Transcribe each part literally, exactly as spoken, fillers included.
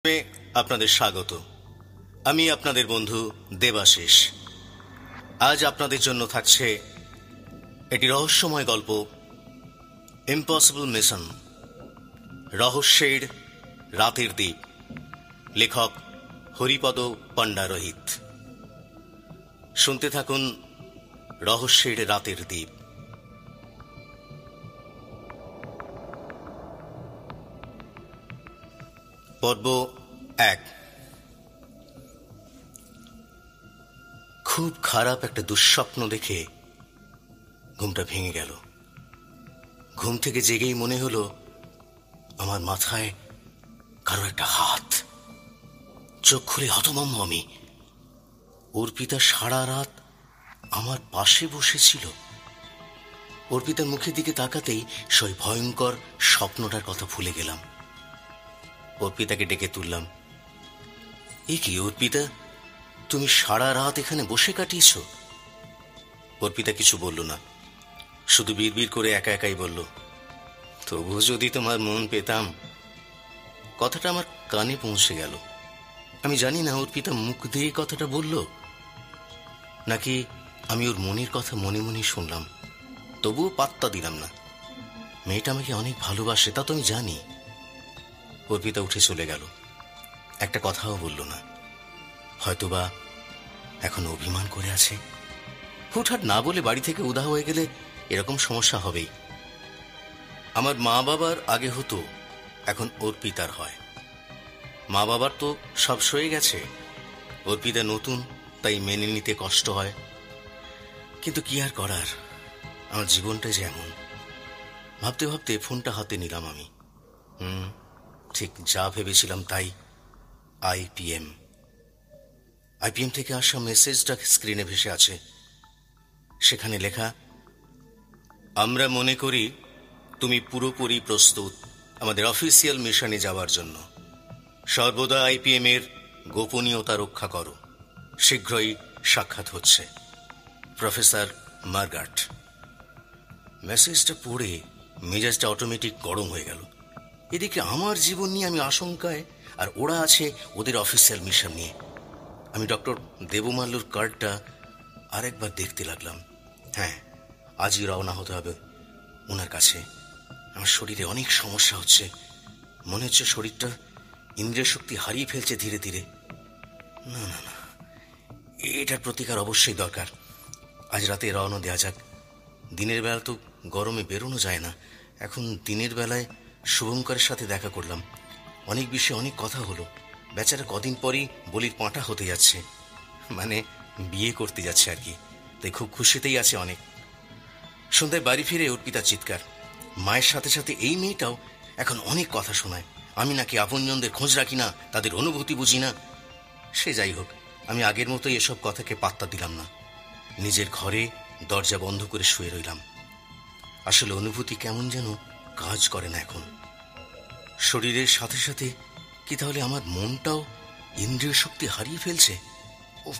Pay আপনাদের স্বাগত। আমি আপনাদের বন্ধু দেবাশিস। আজ আপনাদের জন্য থাকছে একটি রহস্যময় গল্প, ইম্পসিবল মিশন, রহস্যের রাতের দ্বীপ। লেখক হরিপদ পণ্ডারহিত। শুনতে থাকুন রহস্যের রাতের দ্বীপ। পর্ব এক। খুব খারাপ একটা দুঃস্বপ্ন দেখে ঘুমটা ভেঙে গেল। ঘুম থেকে জেগেই মনে হলো আমার মাথায় কারো একটা হাত। চোখ খুলে হতভম্ব আমি। অর্পিতা সারা রাত আমার পাশে বসেছিল। অর্পিতার মুখের দিকে তাকাতেই সেই ভয়ঙ্কর স্বপ্নটার কথা ভুলে গেলাম। অর্পিতাকে ডেকে তুললাম। এ কি অর্পিতা, তুমি সারা রাত এখানে বসে কাটিয়েছ? অর্পিতা কিছু বলল না, শুধু বিড়বিড় করে একা একাই বলল, তবু যদি তোমার মন পেতাম। কথাটা আমার কানে পৌঁছে গেল। আমি জানি না অর্পিতা মুখ দিয়ে কথাটা বলল নাকি আমি ওর মনের কথা মনে মনে শুনলাম। তবুও পাত্তা দিলাম না। মেয়েটা আমাকে অনেক ভালোবাসে, তা তো আমি জানি। অর্পিতা উঠে চলে গেল। একটা কথাও বলল না। হয়তোবা এখন অভিমান করে আছে। হুটহাট না বলে বাড়ি থেকে উধাও হয়ে গেলে এরকম সমস্যা হবেই। আমার মা বাবার আগে হতো, এখন অর্পিতার হয়। মা বাবার তো সব সয়ে গেছে, অর্পিতা নতুন, তাই মেনে নিতে কষ্ট হয়। কিন্তু কি আর করার, আমার জীবনটা যে এমন। ভাবতে ভাবতে ফোনটা হাতে নিলাম আমি। হুম ঠিক যা ভেবেছিলাম তাই। আইপিএম আইপিএম থেকে আসা মেসেজটা স্ক্রিনে ভেসে আছে। সেখানে লেখা, আমরা মনে করি তুমি পুরোপুরি প্রস্তুত আমাদের অফিসিয়াল মিশনে যাওয়ার জন্য। সর্বদা আইপিএম এর গোপনীয়তা রক্ষা করো। শীঘ্রই সাক্ষাৎ হচ্ছে, প্রফেসর মার্গাট। মেসেজটা পড়ে মেজাজটা অটোমেটিক গরম হয়ে গেল। এদিকে আমার জীবন নিয়ে আমি আশঙ্কায়, আর ওরা আছে ওদের অফিসিয়াল মিশন নিয়ে। আমি ডক্টর দেবমাল্যর কার্ডটা আরেকবার দেখতে লাগলাম। হ্যাঁ, আজই রওনা হতে হবে ওনার কাছে। আমার শরীরে অনেক সমস্যা হচ্ছে। মনে হচ্ছে শরীরটা ইন্দ্রিয় শক্তি হারিয়ে ফেলছে ধীরে ধীরে। না না না, এটার প্রতিকার অবশ্যই দরকার। আজ রাতে রওনা দেওয়া যাক। দিনের বেলা তো গরমে বেরোনো যায় না। এখন দিনের বেলায় শুভঙ্করের সাথে দেখা করলাম। অনেক বিষয়ে অনেক কথা হলো। বেচারা কদিন পরই বলির পাঁঠা হতে যাচ্ছে, মানে বিয়ে করতে যাচ্ছে আর কি। তাই খুব খুশিতেই আছে অনেক। সন্ধ্যায় বাড়ি ফিরে অর্পিতার চিৎকার। মায়ের সাথে সাথে এই মেয়েটাও এখন অনেক কথা শোনায়। আমি নাকি আপনজনদের খোঁজ রাখি না, তাদের অনুভূতি বুঝি না। সে যাই হোক, আমি আগের মতোই এসব কথাকে পাত্তা দিলাম না। নিজের ঘরে দরজা বন্ধ করে শুয়ে রইলাম। আসলে অনুভূতি কেমন যেন কাজ করে না এখন। শরীরের সাথে সাথে কি তাহলে আমার মনটাও ইন্দ্রিয় শক্তি হারিয়ে ফেলছে? উফ,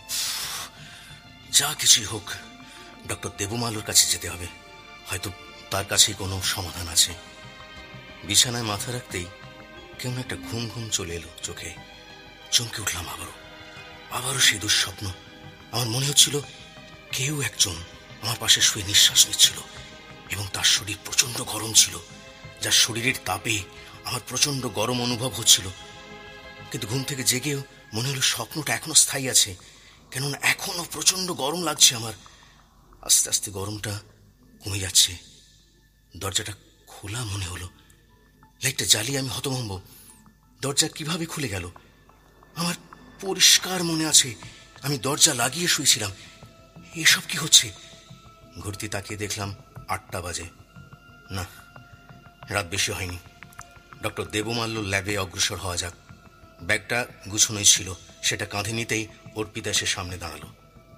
যা কিছুই হোক, ডক্টর দেবমাল্যর কাছে যেতে হবে। হয়তো তার কাছেই কোনো সমাধান আছে। বিছানায় মাথা রাখতেই কেমন একটা ঘুম ঘুম চলে এলো চোখে। চমকে উঠলাম আবারও। আবারও সেই দুঃস্বপ্ন। আমার মনে হচ্ছিল কেউ একজন আমার পাশে শুয়ে নিঃশ্বাস নিচ্ছিল, এবং তার শরীর প্রচন্ড গরম ছিল। যার শরীরের তাপে আমার প্রচন্ড গরম অনুভব হচ্ছিল। কিন্তু ঘুম থেকে জেগেও মনে হলো স্বপ্নটা এখনো স্থায়ী আছে, কেননা এখনো প্রচন্ড গরম লাগছে আমার। আস্তে আস্তে গরমটা কমে যাচ্ছে। দরজাটা খোলা মনে হলো। লাইটটা জ্বালিয়ে আমি হতভম্ব। দরজা কিভাবে খুলে গেল? আমার পরিষ্কার মনে আছে আমি দরজা লাগিয়ে শুয়েছিলাম। এসব কি হচ্ছে? ঘড়িতে তাকিয়ে দেখলাম আটটা বাজে। না, রাত বেশি হয়নি। ডক্টর দেবমাল্য ল্যাবে অগ্রসর হওয়া যাক। ব্যাগটা গুছানোই ছিল, সেটা কাঁধে নিতেই অর্পিতা এসে সামনে দাঁড়ালো।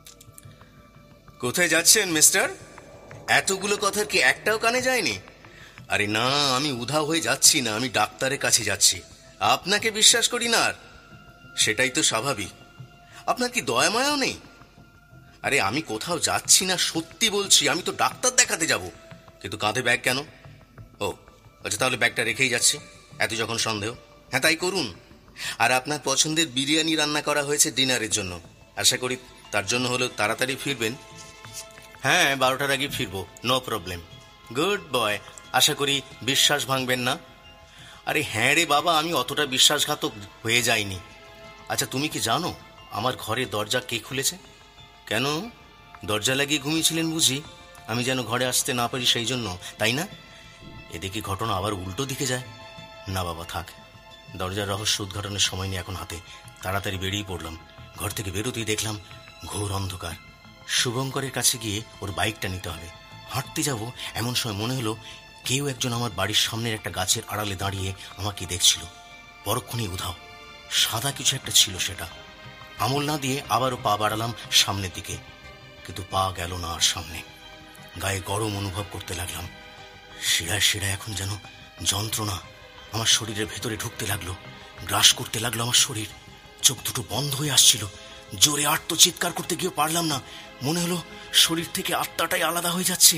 কোথায় যাচ্ছেন মিস্টার? এতগুলো কথার কি একটাও কানে যায়নি? আরে না, আমি উধাও হয়ে যাচ্ছি না, আমি ডাক্তারের কাছে যাচ্ছি। আপনাকে বিশ্বাস করি না আর। সেটাই তো স্বাভাবিক। আপনার কি দয়া মায়াও নেই? আরে আমি কোথাও যাচ্ছি না, সত্যি বলছি। আমি তো ডাক্তার দেখাতে যাব। কিন্তু কাঁধে ব্যাগ কেন? ও আচ্ছা, তাহলে ব্যাগটা রেখেই যাচ্ছি। এত যখন সন্দেহ, হ্যাঁ তাই করুন। আর আপনার পছন্দের বিরিয়ানি রান্না করা হয়েছে ডিনারের জন্য। আশা করি তার জন্য হলেও তাড়াতাড়ি ফিরবেন। হ্যাঁ, বারোটার আগে ফিরবো, নো প্রবলেম। Good boy. আশা করি বিশ্বাস ভাঙবেন না। আরে হ্যাঁ রে বাবা, আমি অতটা বিশ্বাসঘাতক হয়ে যাইনি। আচ্ছা, তুমি কি জানো আমার ঘরে দরজা কে খুলেছে? কেন, দরজা লাগিয়ে ঘুমিয়েছিলেন বুঝি? আমি যেন ঘরে আসতে না পারি সেই জন্য, তাই না? এদিকে ঘটনা আবার উল্টো দিকে যায়। না বাবা, থাক, দরজার রহস্য উদ্ঘাটনের সময় নিয়ে এখন হাতে। তাড়াতাড়ি বেরিয়ে পড়লাম। ঘর থেকে বেরোতেই দেখলাম ঘোর অন্ধকার। শুভঙ্করের কাছে গিয়ে ওর বাইকটা নিতে হবে। হাঁটতে যাব এমন সময় মনে হলো কেউ একজন আমার বাড়ির সামনের একটা গাছের আড়ালে দাঁড়িয়ে আমাকে দেখছিল। পরক্ষণেই উধাও, সাদা কিছু একটা ছিল সেটা। আমল না দিয়ে আবারও পা বাড়ালাম সামনের দিকে, কিন্তু পা গেল না আর সামনে। গায়ে গরম অনুভব করতে লাগলাম। শিরায় শিরায় এখন যেন যন্ত্রণা আমার শরীরের ভেতরে ঢুকতে লাগলো, গ্রাস করতে লাগলো আমার শরীর। চোখ দুটো বন্ধ হয়ে আসছিল। জোরে আর্ত চিৎকার করতে গিয়ে পারলাম না। মনে হলো শরীর থেকে আত্মাটাই আলাদা হয়ে যাচ্ছে।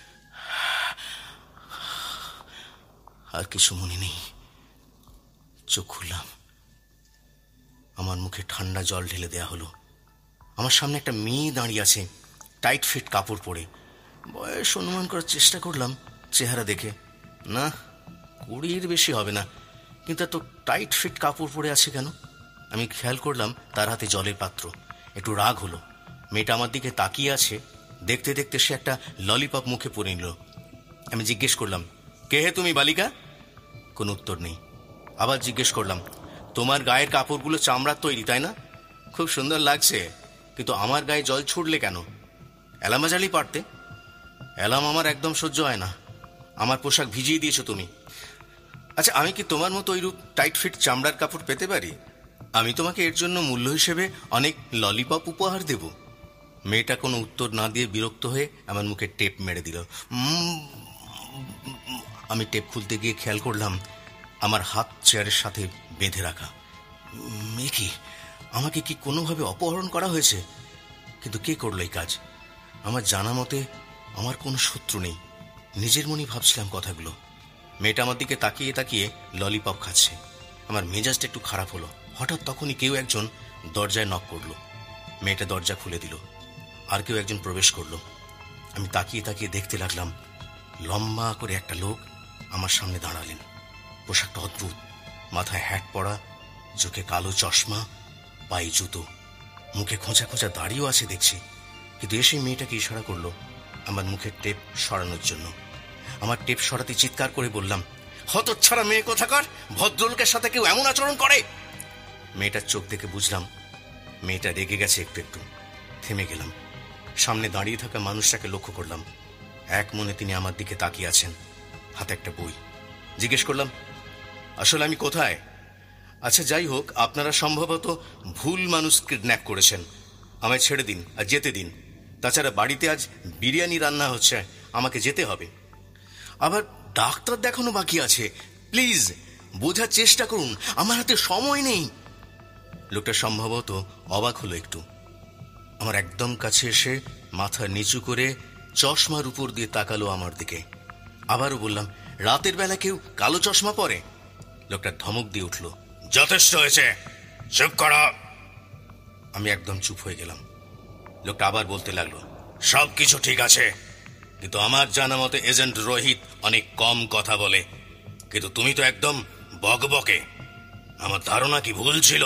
আর কিছু মনে নেই। চোখ খুললাম। আমার মুখে ঠান্ডা জল ঢেলে দেয়া হলো। আমার সামনে একটা মেয়ে দাঁড়িয়ে আছে, টাইট ফিট কাপড় পরে। বয়স অনুমান করার চেষ্টা করলাম চেহারা দেখে। না, কুড়ির বেশি হবে না, কিন্তু এত টাইট ফিট কাপড় পরে আছে কেন? আমি খেয়াল করলাম তার হাতে জলের পাত্র। একটু রাগ হলো। মেয়েটা আমার দিকে তাকিয়ে আছে। দেখতে দেখতে সে একটা ললিপপ মুখে পুরে নিল। আমি জিজ্ঞেস করলাম, কে হে তুমি বালিকা? কোনো উত্তর নেই। আবার জিজ্ঞেস করলাম, তোমার গায়ের কাপড়গুলো চামড়ার তৈরি, তাই না? খুব সুন্দর লাগছে, কিন্তু আমার গায়ে জল ছুটলে কেন? অ্যালাম বাজালেই পারতে। অ্যালাম আমার একদম সহ্য হয় না। আমার পোশাক ভিজিয়ে দিয়েছো তুমি। আচ্ছা, আমি কি তোমার মতো ওইরূপ টাইট ফিট চামড়ার কাপড় পেতে পারি? আমি তোমাকে এর জন্য মূল্য হিসেবে অনেক ললিপপ উপহার দেব। মেয়েটা কোনো উত্তর না দিয়ে বিরক্ত হয়ে আমার মুখে টেপ মেরে দিল। আমি টেপ খুলতে গিয়ে খেয়াল করলাম আমার হাত চেয়ারের সাথে বেঁধে রাখা। মেয়ে কি, আমাকে কি কোনোভাবে অপহরণ করা হয়েছে? কিন্তু কে করলো এই কাজ? আমার জানা মতে আমার কোনো শত্রু নেই। নিজের মনে ভাবছিলাম কথাগুলো। মেয়েটা আমার দিকে তাকিয়ে তাকিয়ে ললিপপ খাচ্ছে। আমার মেজাজটা একটু খারাপ হলো। হঠাৎ তখনই কেউ একজন দরজায় নক করলো। মেয়েটা দরজা খুলে দিল। আর কেউ একজন প্রবেশ করলো। আমি তাকিয়ে তাকিয়ে দেখতে লাগলাম লম্বা করে একটা লোক আমার সামনে দাঁড়ালেন। পোশাকটা অদ্ভুত। মাথায় হ্যাট পরা, চোখে কালো চশমা, পায়ে জুতো, মুখে খোঁচা খোঁচা দাড়িও আছে দেখছি। কিন্তু এসে মেয়েটাকে ইশারা করলো আমার মুখের টেপ সরানোর জন্য। আমার টেপ সরাতে চিৎকার করে বললাম, হতচ্ছাড়া মেয়ে কোথাকার! ভদ্রলোকের সাথে কেউ এমন আচরণ করে? মেয়েটার চোখ দেখে বুঝলাম মেয়েটা রেগে গেছে একটু একটু। থেমে গেলাম। সামনে দাঁড়িয়ে থাকা মানুষটাকে লক্ষ্য করলাম। এক মনে তিনি আমার দিকে তাকিয়ে আছেন, হাতে একটা বই। জিজ্ঞেস করলাম, আসলে আমি কোথায়? আচ্ছা, যাই হোক, আপনারা সম্ভবত ভুল মানুষ কিডন্যাপ করেছেন। আমায় ছেড়ে দিন আর যেতে দিন। তাছাড়া বাড়িতে আজ বিরিয়ানি রান্না হচ্ছে, আমাকে যেতে হবে। আবার ডাক্তার দেখানো বাকি আছে। প্লিজ বোঝার চেষ্টা করুন, আমার হাতে সময় নেই। লোকটা সম্ভবত অবাক হলো একটু। আমার একদম কাছে এসে মাথা নিচু করে চশমার উপর দিয়ে তাকালো আমার দিকে। আবারও বললাম, রাতের বেলা কেউ কালো চশমা পরে? লোকটা ধমক দিয়ে উঠল, যথেষ্ট হয়েছে, চুপ করা। আমি একদম চুপ হয়ে গেলাম। লোকটা আবার বলতে লাগলো, সব কিছু ঠিক আছে, কিন্তু আমার জানা মতে এজেন্ট রোহিত অনেক কম কথা বলে, কিন্তু তুমি তো একদম বকবকে। আমার ধারণা কি ভুল ছিল?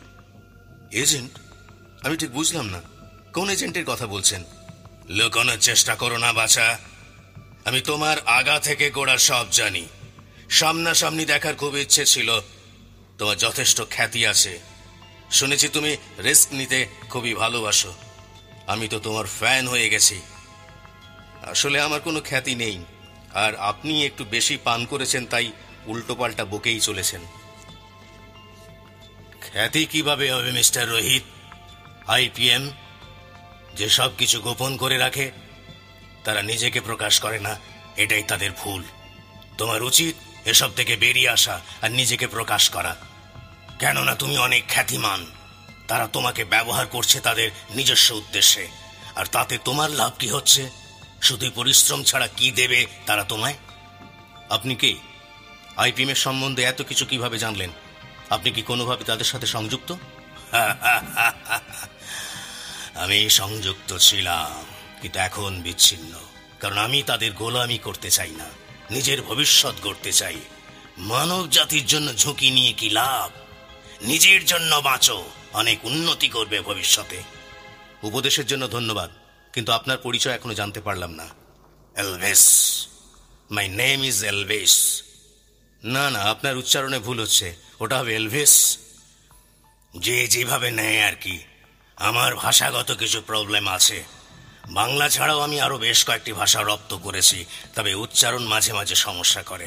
এজেন্ট? আমি ঠিক বুঝলাম না, কোন এজেন্টের কথা বলছেন? লুকানোর চেষ্টা করো না বাছা, আমি তোমার আগা থেকে গোড়া সব জানি। সামনাসামনি দেখার খুব ইচ্ছে ছিল। তোমার যথেষ্ট খ্যাতি আছে, শুনেছি তুমি রিস্ক নিতে খুবই ভালোবাসো। আমি তো তোমার ফ্যান হয়ে গেছি। আসলে আমার কোনো খ্যাতি নেই, আর আপনি একটু বেশি পান করেছেন, তাই উল্টো পাল্টা বকেই চলেছেন। খ্যাতি কিভাবে হবে মিস্টার রোহিত? আইপিএম যে সব কিছু গোপন করে রাখে, তারা নিজেকে প্রকাশ করে না, এটাই তাদের ভুল। তোমার উচিত এসব থেকে বেরিয়ে আসা আর নিজেকে প্রকাশ করা। কেননা তুমি অনেক খ্যাতিমান। তারা তোমাকে ব্যবহার করছে তাদের নিজস্ব উদ্দেশ্যে, আর তাতে তোমার লাভ কি হচ্ছে? শুধু পরিশ্রম ছাড়া কি দেবে তারা তোমায়? আপনি কে? আইপিএম এর সম্বন্ধে এত কিছু কিভাবে জানলেন? আপনি কি কোনোভাবে তাদের সাথে সংযুক্ত? আমি সংযুক্ত ছিলাম, কিন্তু এখন বিচ্ছিন্ন। কারণ আমি তাদের গোলামি করতে চাই না, নিজের ভবিষ্যৎ গড়তে চাই। মানব জাতির জন্য ঝুঁকি নিয়ে কি লাভ? নিজের জন্য বাঁচো, অনেক উন্নতি করবে ভবিষ্যতে। উপদেশের জন্য ধন্যবাদ, কিন্তু আপনার পরিচয় এখনো জানতে পারলাম না। Elvis, my name is Elvis. না না, আপনার উচ্চারণে ভুল হচ্ছে, ওটা হবে এলভিস। যে যেভাবে নেয় আর কি। আমার ভাষাগত কিছু প্রবলেম আছে। বাংলা ছাড়াও আমি আরো বেশ কয়েকটি ভাষা রপ্ত করেছি, তবে উচ্চারণ মাঝে মাঝে সমস্যা করে।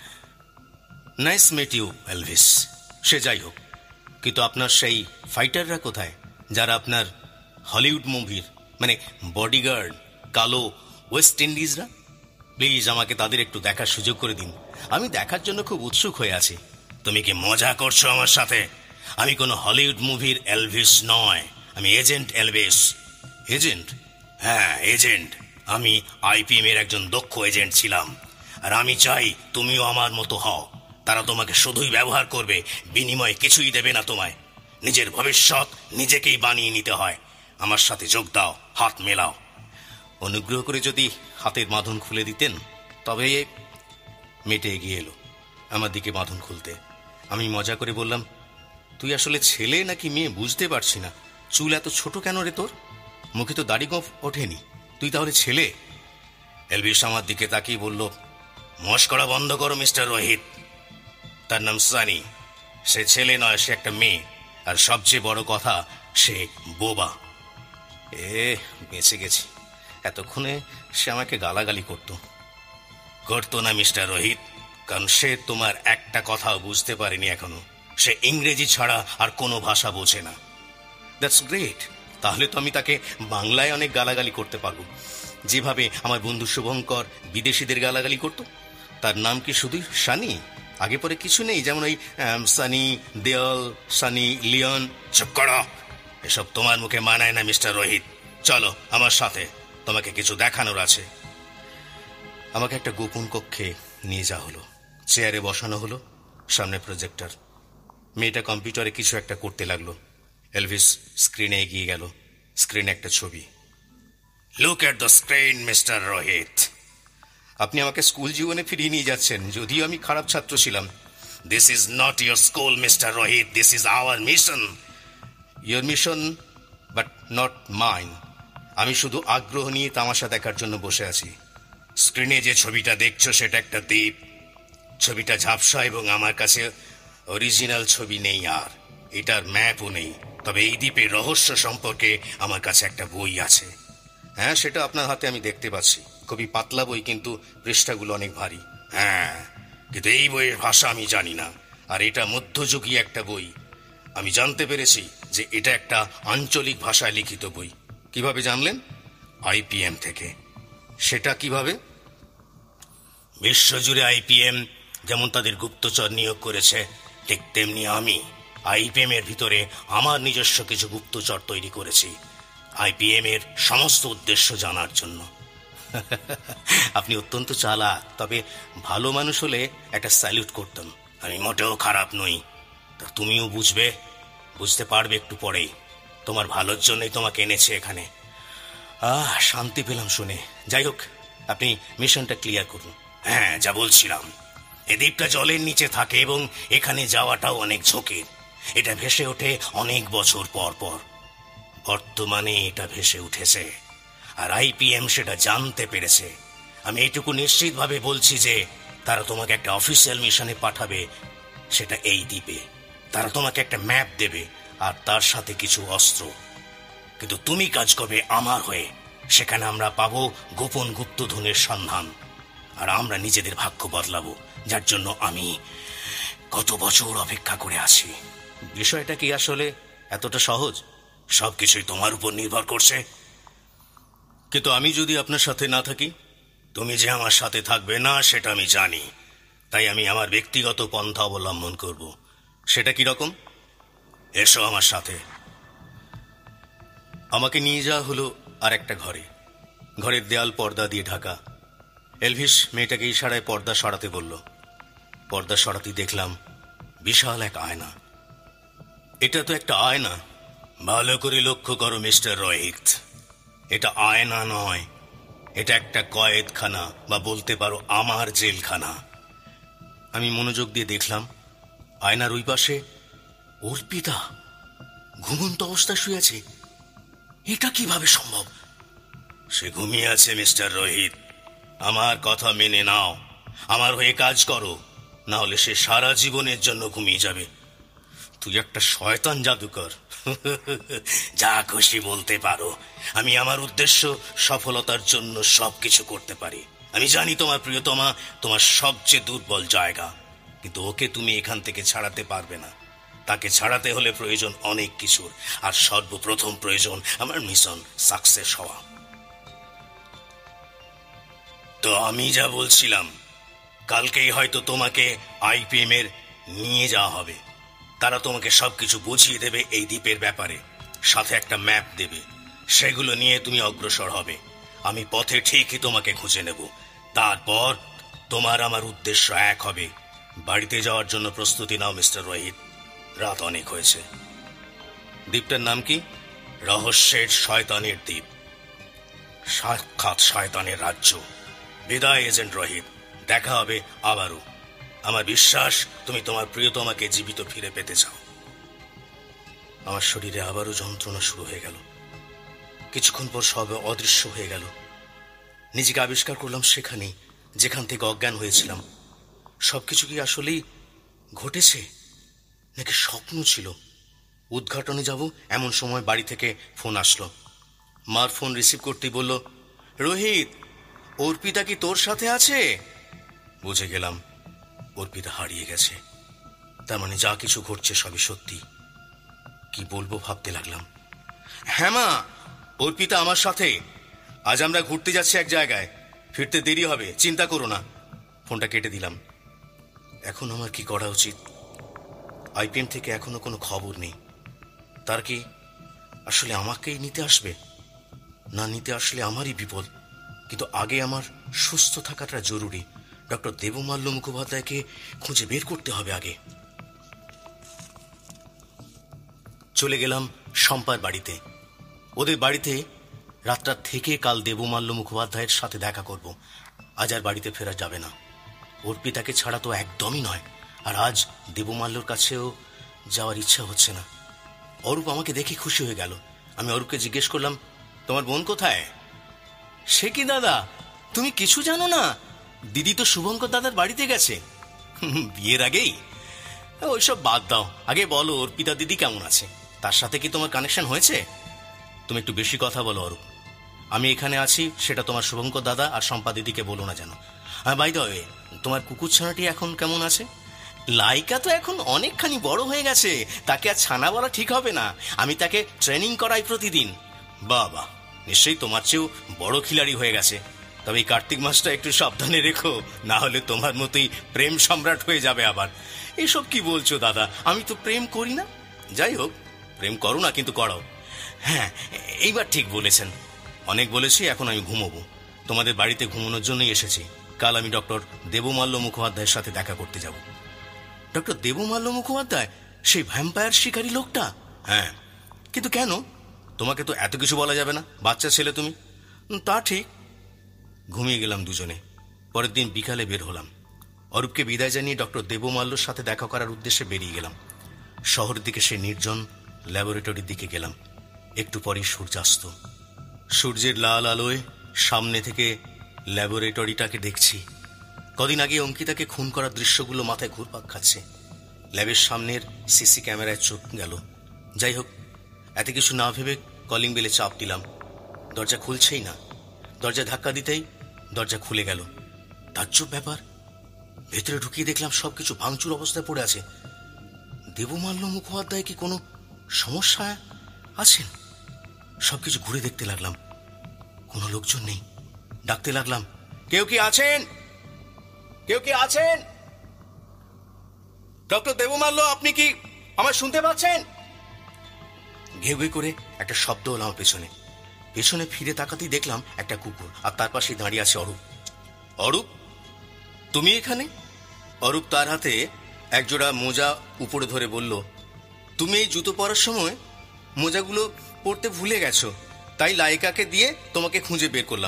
Nice meet you Elvis. সে যাই হোক, কিন্তু আপনার সেই ফাইটাররা কোথায়, যারা আপনার হলিউড মুভির, মানে বডিগার্ড, কালো ওয়েস্ট ইন্ডিজরা? প্লিজ আমাকে তাদের একটু দেখার সুযোগ করে দিন। আমি দেখার জন্য খুব উৎসুক হয়ে আছি। তুমি কি মজা করছো আমার সাথে? আমি কোনো হলিউড মুভির এলভিস নয়, আমি এজেন্ট এলভিস। এজেন্ট? হ্যাঁ, এজেন্ট। আমি আইপিএম এর একজন দক্ষ এজেন্ট ছিলাম, আর আমি চাই তুমিও আমার মতো হও। তারা তোমাকে শুধুই ব্যবহার করবে, বিনিময়ে কিছুই দেবে না তোমায়। নিজের ভবিষ্যৎ নিজেকেই বানিয়ে নিতে হয়। আমার সাথে যোগ দাও, হাত মেলাও। অনুগ্রহ করে যদি হাতের বাঁধন খুলে দিতেন তবে। মেটে এগিয়ে এলো আমার দিকে বাঁধন খুলতে। আমি মজা করে বললাম, তুই আসলে ছেলে নাকি মেয়ে বুঝতে পারছি না। চুল এত ছোট কেন রে তোর? মুখে তো দাড়ি গোঁফ ওঠেনি, তুই তাহলে ছেলে? এলভিস আমার দিকে তাকিয়ে বলল, মস্করা বন্ধ করো মিস্টার রোহিত। তার নাম সানি। সে ছেলে নয়, সে একটা মেয়ে, আর সবচেয়ে বড় কথা, সে বোবা। এ বেঁচে গেছি। এতক্ষণে সে আমাকে গালাগালি করত করতো না মিস্টার রোহিত, কারণ সে তোমার একটা কথাও বুঝতে পারেনি এখনো। সে ইংরেজি ছাড়া আর কোনো ভাষা বোঝে না। That's great. তাহলে তো আমি তাকে বাংলায় অনেক গালাগালি করতে পারবো, যেভাবে আমার বন্ধু শুভঙ্কর বিদেশিদের গালাগালি করত। তার নাম কি শুধুই সানি? আগে পরে কিছু নেই, যেমন ওই সানি দেওল, সানি লিওন। চুপ করো, এসব তোমার মুখে মানায় না মিস্টার রোহিত। চলো আমার সাথে, তোমাকে কিছু দেখানোর আছে। আমাকে একটা গোপন কক্ষে নিয়ে যাওয়া হলো। চেয়ারে বসানো হলো, সামনে প্রজেক্টর। মেয়েটা কম্পিউটারে কিছু একটা করতে লাগলো। এলভিস স্ক্রিনে এগিয়ে গেল। স্ক্রিনে একটা ছবি। Look at the screen mister Rohit. আপনি আমাকে স্কুল জীবনে ফিরিয়ে নিয়ে যাচ্ছেন, যদিও আমি খারাপ ছাত্র ছিলাম। This is not your school mister Rohit, this is our mission. Your mission but not mine. আমি শুধু আগ্রহ নিয়ে তামাশা দেখার জন্য বসে আছি। স্ক্রিনে যে ছবিটা দেখছো সেটা একটা দ্বীপ। ছবিটা ঝাপসা এবং আমার কাছে অরিজিনাল ছবি নেই, আর এটার ম্যাপও নেই। তবে এই দ্বীপের রহস্য সম্পর্কে আমার কাছে একটা বই আছে। হ্যাঁ, সেটা আপনার হাতে আমি দেখতে পাচ্ছি। খুবই পাতলা বই, কিন্তু পৃষ্ঠাগুলো অনেক ভারী। হ্যাঁ, কিন্তু এই বইয়ের ভাষা আমি জানি না, আর এটা মধ্যযুগীয় একটা বই। আমি জানতে পেরেছি যে এটা একটা আঞ্চলিক ভাষায় লিখিত বই। কিভাবে জানলেন? আইপিএম থেকে। সেটা কিভাবে? বিশ্বজুড়ে আইপিএম যেমন তাদের গুপ্তচর নিয়োগ করেছে, ঠিক তেমনি আমি আইপিএম এর ভিতরে আমার নিজস্ব কিছু গুপ্তচর তৈরি করেছি, আইপিএম এর সমস্ত উদ্দেশ্য জানার জন্য। আপনি অত্যন্ত চালাক, তবে ভালো মানুষ হলে একটা স্যালুট করতাম। আমি মোটেও খারাপ নই, তা তুমিও বুঝবে, বুঝতে পারবে একটু পরেই। তোমার ভালোর জন্যই তোমাকে এনেছে এখানে। আহ, শান্তি পেলাম শুনে। যাই হোক, আপনি মিশনটা ক্লিয়ার করুন। হ্যাঁ, যা বলছিলাম, এই দ্বীপটা জলের নিচে থাকে এবং এখানে যাওয়াটাও অনেক ঝোঁকের। এটা ভেসে ওঠে অনেক বছর পর পর। বর্তমানে এটা ভেসে উঠেছে, আর আইপিএম সেটা জানতে পেরেছে। আমি এইটুকু নিশ্চিতভাবে বলছি যে তারা তোমাকে একটা অফিসিয়াল মিশনে পাঠাবে, সেটা এই দ্বীপে। তারা তোমাকে একটা ম্যাপ দেবে আর তার সাথে কিছু অস্ত্র, কিন্তু তুমি কাজ করবে আমার হয়ে। সেখানে আমরা পাবো গোপন গুপ্তধনের সন্ধান, আর আমরা নিজেদের ভাগ্য বদলাবো, যার জন্য আমি কত বছর অপেক্ষা করে আছি। বিষয়টা কি আসলে এতটা সহজ? সবকিছুই তোমার উপর নির্ভর করছে। কিন্তু আমি যদি আপনার সাথে না থাকি? তুমি যে আমার সাথে থাকবে না সেটা আমি জানি, তাই আমি আমার ব্যক্তিগত পন্থা অবলম্বন করব। সেটা কি রকম? এসো আমার সাথে। আমাকে নিয়ে যাওয়া হলো আর একটা ঘরে। ঘরের দেয়াল পর্দা দিয়ে ঢাকা। এলভিস মেয়েটাকে ইশারায় পর্দা সরাতে বলল। পর্দা সরাতে দেখলাম বিশাল এক আয়না। এটা তো একটা আয়না। ভালো করে লক্ষ্য করো মিস্টার রোহিত, এটা আয়না নয়, এটা একটা কয়েদখানা, বা বলতে পারো আমার জেলখানা। আমি মনোযোগ দিয়ে দেখলাম, আয়নার ওই পাশে অর্পিতা ঘুমন্ত অবস্থায় শুয়ে আছে। এটা কিভাবে সম্ভব? সে ঘুমিয়ে আছে মিস্টার রোহিত। আমার কথা মেনে নাও, আমার হয়ে কাজ করো, না হলে সে সারা জীবনের জন্য ঘুমিয়ে যাবে। তুই একটা শয়তান জাদুকর। যা খুশি বলতে পারো, আমি আমার উদ্দেশ্য সফলতার জন্য সবকিছু করতে পারি। আমি জানি তোমার প্রিয়তমা তোমার সবচেয়ে দুর্বল জায়গা, কিন্তু ওকে তুমি এখান থেকে ছাড়াতে পারবে না। তাকে ছাড়াতে হলে প্রয়োজন অনেক কিছুর, আর সর্বপ্রথম প্রয়োজন আমার মিশন সাকসেস হওয়া। তো আমি যা বলছিলাম, কালকেই হয়তো তোমাকে আইপিএম এর নিয়ে যাওয়া হবে। তারা তোমাকে সবকিছু বুঝিয়ে দেবে এই দ্বীপের ব্যাপারে, সাথে একটা ম্যাপ দেবে। সেগুলো নিয়ে তুমি অগ্রসর হবে। আমি পথে ঠিকই তোমাকে খুঁজে নেব। তারপর তোমার আমার উদ্দেশ্য এক হবে। বাড়িতে যাওয়ার জন্য প্রস্তুতি নাও মিস্টার রোহিত, রাত অনেক হয়েছে। দ্বীপটার নাম কি? রহস্যের শয়তানের দ্বীপ, সাক্ষাৎ শয়তানের রাজ্য। বিদায় এজেন্ট রোহিত, দেখা হবে আবারও। আমার বিশ্বাস তুমি তোমার প্রিয়তমাকে জীবিত ফিরে পেতে চাও। আমার শরীরে আবারও যন্ত্রণা শুরু হয়ে গেল। কিছুক্ষণ পর সব অদৃশ্য হয়ে গেল। নিজেকে আবিষ্কার করলাম সেখানেই, যেখান থেকে অজ্ঞান হয়েছিলাম। সবকিছু কি আসলেই ঘটেছে, নাকি স্বপ্ন ছিল? উদ্ঘাটনে যাব এমন সময় বাড়ি থেকে ফোন আসলো। মার ফোন রিসিভ করতেই বলল, রোহিত, অর্পিতা কি তোর সাথে আছে? বুঝে গেলাম অর্পিতা হারিয়ে গেছে। তার মানে যা কিছু ঘটছে সবই সত্যি। কি বলবো ভাবতে লাগলাম। হ্যাঁ মা, অর্পিতা আমার সাথে। আজ আমরা ঘুরতে যাচ্ছি এক জায়গায়, ফিরতে দেরি হবে, চিন্তা করো না। ফোনটা কেটে দিলাম। এখন আমার কি করা উচিত? আইপিএম থেকে এখনো কোনো খবর নেই। তার কি আসলে আমাকেই নিতে আসবে? না নিতে আসলে আমারই বিপদ। কিন্তু আগে আমার সুস্থ থাকাটা জরুরি। ডক্টর দেবমাল্য মুখোপাধ্যায়কে খুঁজে বের করতে হবে আগে। চলে গেলাম শম্পার বাড়িতে। ওদের বাড়িতে রাতটা থেকে কাল দেবমাল্য মুখোপাধ্যায়ের সাথে দেখা করব। আজ আর বাড়িতে ফেরা যাবে না। অর্পিতাকে ছাড়া তো একদমই নয়। আর আজ দেবমাল্যর কাছেও যাওয়ার ইচ্ছা হচ্ছে না। অরূপ আমাকে দেখে খুশি হয়ে গেল। আমি অরূপকে জিজ্ঞেস করলাম, তোমার বোন কোথায়? সে কি দাদা, তুমি কিছু জানো না? দিদি তো শুভঙ্কর দাদার বাড়িতে গেছে বিয়ের আগেই। ওইসব বাদ দাও, আগে বলো অর্পিতা দিদি কেমন আছে? তার সাথে কি তোমার কানেকশন হয়েছে? তুমি একটু বেশি কথা বলো অরূপ। আমি এখানে আছি সেটা তোমার শুভঙ্কর দাদা আর শম্পা দিদিকে বলো না যেন। হ্যাঁ, বাই দ্য ওয়ে, তোমার কুকুর ছানাটি এখন কেমন আছে? লাইকা তো এখন অনেকখানি বড় হয়ে গেছে, তাকে আর ছানা বলা ঠিক হবে না। আমি তাকে ট্রেনিং করাই প্রতিদিন। বাবা, নিশ্চয়ই তোমার চেয়েও বড় খিলাড়ি হয়ে গেছে। তবে এই কার্তিক মাসটা একটু সাবধানে রেখো, না হলে তোমার মতোই প্রেম সম্রাট হয়ে যাবে আবার। এসব কি বলছো দাদা, আমি তো প্রেম করি না। যাই হোক, প্রেম করো না কিন্তু করাও। হ্যাঁ, এইবার ঠিক বলেছেন। অনেক বলেছি, এখন আমি ঘুমোবো। তোমাদের বাড়িতে ঘুমানোর জন্যই এসেছি। কাল আমি ডক্টর দেবমাল্য মুখোপাধ্যায়ের সাথে দেখা করতে যাব। ডক্টর দেবমাল্য মুখোপাধ্যায়, সেই ভ্যাম্পায়ার শিকারী লোকটা? হ্যাঁ, কিন্তু কেন? তোমাকে তো এত কিছু বলা যাবে না, বাচ্চা ছেলে তুমি। তা ঠিক। ঘুমিয়ে গেলাম দুজনে। পরের দিন বিকালে বের হলাম। অরূপকে বিদায় জানিয়ে ডক্টর দেবমাল্যর সাথে দেখা করার উদ্দেশ্যে বেরিয়ে গেলাম। শহরের দিকে সেই নির্জন ল্যাবরেটরির দিকে গেলাম। একটু পরেই সূর্যাস্ত। সূর্যের লাল আলোয় সামনে থেকে ল্যাবরেটরিটাকে দেখছি। কদিন আগে অঙ্কিতাকে খুন করার দৃশ্যগুলো মাথায় ঘুরপাক খাচ্ছে। ল্যাবের সামনের সিসি ক্যামেরায় চোখ গেল। যাই হোক, এত কিছু না ভেবে কলিং বেলে চাপ দিলাম। দরজা খুলছেই না। দরজা ধাক্কা দিতেই দরজা খুলে গেল। তাজ্জব ব্যাপার, ভেতরে ঢুকিয়ে দেখলাম সবকিছু ভাঙচুর অবস্থায় পড়ে আছে। দেবমাল্য মুখোপাধ্যায় কি কোনো সমস্যা আছেন? সবকিছু ঘুরে দেখতে লাগলাম। কোনো লোকজন নেই। ডাকতে লাগলাম, কেউ কি আছেন? কেউ কি আছেন? ডক্টর দেবমাল্য, আপনি কি আমায় শুনতে পাচ্ছেন? ঘেউ ঘেউ করে একটা শব্দ হলো আমার পেছনে। পেছনে ফিরে তাকাতেই দেখলাম একটা কুকুর, আর তার পাশে দাঁড়িয়ে আছে অরূপ। অরূপ, তুমি এখানে? অরূপ তার হাতে একজোড়া মোজা উপরে ধরে বলল, তুমি এই জুতো পরার সময় মোজাগুলো পরতে ভুলে গেছো, তাই লাইকাকে দিয়ে তোমাকে খুঁজে বের করলাম।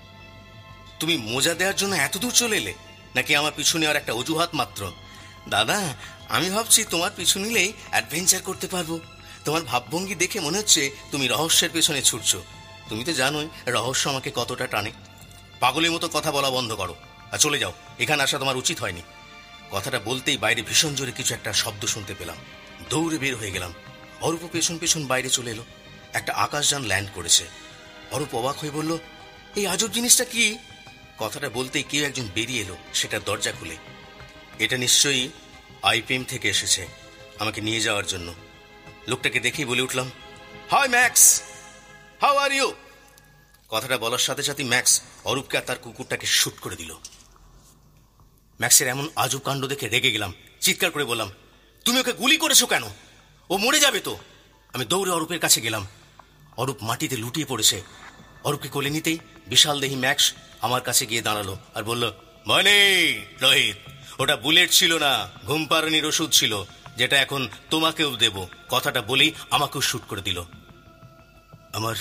তুমি মোজা দেওয়ার জন্য এত দূর চলে এলে, নাকি আমার পিছু নেওয়ার একটা অজুহাত মাত্র? দাদা, আমি ভাবছি তোমার পিছু নিলেই অ্যাডভেঞ্চার করতে পারবো। তোমার ভাবভঙ্গি দেখে মনে হচ্ছে তুমি রহস্যের পেছনে ছুটছো। তুমি তো জানোই রহস্য আমাকে কতটা টানে। পাগলের মতো কথা বলা বন্ধ করো আর চলে যাও, এখানে আসা তোমার উচিত হয়নি। কথাটা বলতেই বাইরে ভীষণ জোরে কিছু একটা শব্দ শুনতে পেলাম। দৌড়ে বের হয়ে গেলাম। অরূপ পেছন পেছন বাইরে চলে এলো। একটা আকাশযান ল্যান্ড করেছে। অরূপ অবাক হয়ে বলল, এই আজব জিনিসটা কি? কথাটা বলতেই কেউ একজন বেরিয়ে এলো সেটা দরজা খুলে। এটা নিশ্চয়ই আইপিএম থেকে এসেছে আমাকে নিয়ে যাওয়ার জন্য। লোকটাকে দেখেই বলে উঠলাম, hi Max, how are you? কথাটা বলার সাথে সাথে ম্যাক্স অরূপকে আর তার কুকুরটাকে শুট করে দিল। ম্যাক্সের এমন আজব কাণ্ড দেখে রেগে গেলাম। চিৎকার করে বললাম, তুমি ওকে গুলি করেছো কেন? ও মরে যাবে তো। আমি দৌড়ে অরূপের কাছে গেলাম। অরূপ মাটিতে লুটিয়ে পড়েছে। অরূপকে কোলে নিতেই বিশাল দেহি ম্যাক্স আমার কাছে গিয়ে দাঁড়ালো আর বলল, মানে রোহিত, ওটা বুলেট ছিল না, ঘুম পাড়ানির ওষুধ ছিল, যেটা এখন তোমাকেও দেব। কথাটা বলেই আমাকেও শুট করে দিল। আমার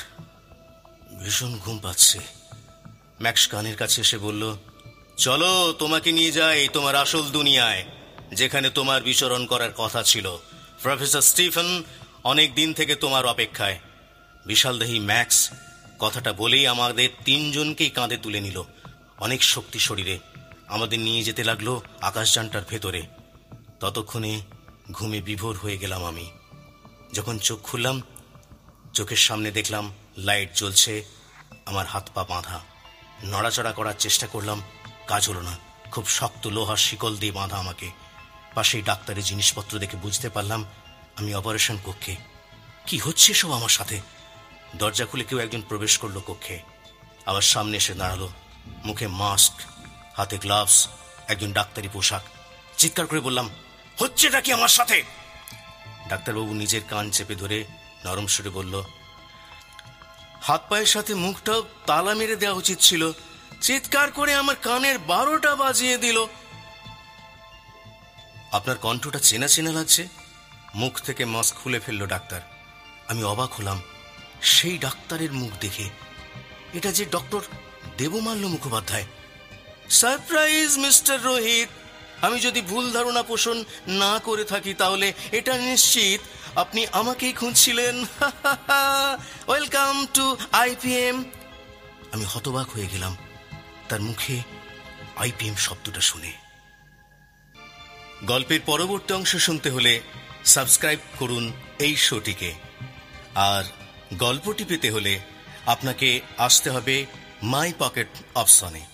ভীষণ ঘুম পাচ্ছে। ম্যাক্স কানের কাছে এসে বলল, চলো তোমাকে নিয়ে যাই তোমার আসল দুনিয়ায়, যেখানে তোমার বিচরণ করার কথা ছিল। প্রফেসর স্টিফেন অনেক দিন থেকে তোমার অপেক্ষায়। বিশালদেহী ম্যাক্স কথাটা বলেই আমাদের তিনজনকেই কাঁধে তুলে নিল। অনেক শক্তি শরীরে আমাদের নিয়ে যেতে লাগলো আকাশযানটার ভেতরে। ততক্ষণে ঘুমে বিভোর হয়ে গেলাম আমি। যখন চোখ খুললাম, চোখের সামনে দেখলাম লাইট জ্বলছে, আমার হাত পা বাঁধা। নড়াচড়া করার চেষ্টা করলাম, কাজ হলো না। খুব শক্ত লোহার শিকল দিয়ে বাঁধা আমাকে। পাশেই ডাক্তারের জিনিসপত্র দেখে বুঝতে পারলাম আমি অপারেশন কক্ষে। কি হচ্ছে সব আমার সাথে? দরজা খুলে কেউ একজন প্রবেশ করলো কক্ষে। আমার সামনে এসে দাঁড়ালো, মুখে মাস্ক, হাতে গ্লাভস, একজন ডাক্তারি পোশাক। চিৎকার করে বললাম, হচ্ছেটা কি আমার সাথে? ডাক্তারবাবু নিজের কান চেপে ধরে নরম সুরে বলল, হাত পায়ের সাথে মুখটাও তালা মেরে দেওয়া উচিত ছিল। চিৎকার করে আমার কানের বারোটা বাজিয়ে দিল। আপনার কণ্ঠটা চেনা চেনা লাগছে। মুখ থেকে মাস্ক খুলে ফেললো ডাক্তার। আমি অবাক হলাম সেই ডাক্তারের মুখ দেখে। এটা যে doctor Debmalya Mukhopadhyay. Surprise mister Rohit, আমি যদি ভুল ধারণা পোষণ না করে থাকি তাহলে এটা নিশ্চিত আপনি আমাকেই খুঁজছিলেন। Welcome to IPM. আমি হতবাক হয়ে গেলাম তার মুখে আইপিএম শব্দটা শুনে। গল্পের পরবর্তী অংশ শুনতে হলে সাবস্ক্রাইব করুন এই শোটিকে। আর গল্পটি পেতে হলে আপনাকে আসতে হবে মাই পকেট অপশনে।